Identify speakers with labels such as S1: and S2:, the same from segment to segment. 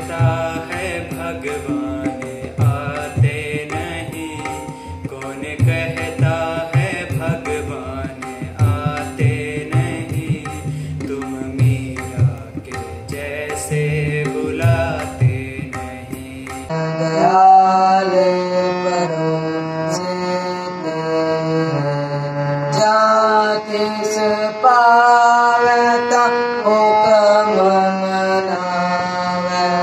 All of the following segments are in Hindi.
S1: कहता है भगवान आते नहीं, कौन कहता है भगवान आते नहीं, तुम मीरा के जैसे बुलाते नहीं।
S2: दयाल परोसे जाति से पावता हुक्म मनावे।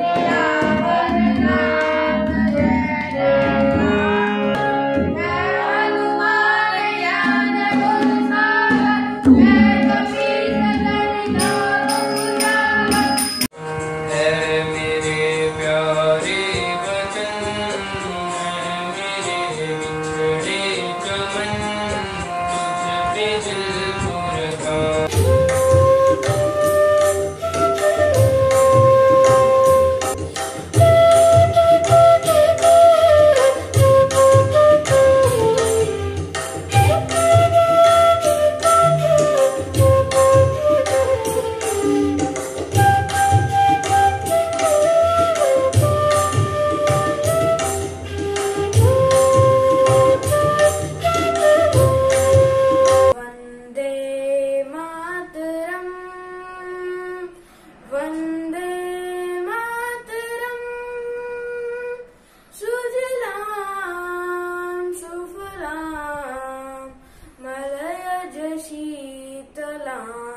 S1: मेरे प्यारे वतन, मेरे बिछड़े चमन, तुझ पे दिल कुर्बान।
S3: वन्दे मातरम् सुजलां सुफलां मलयज शीतलां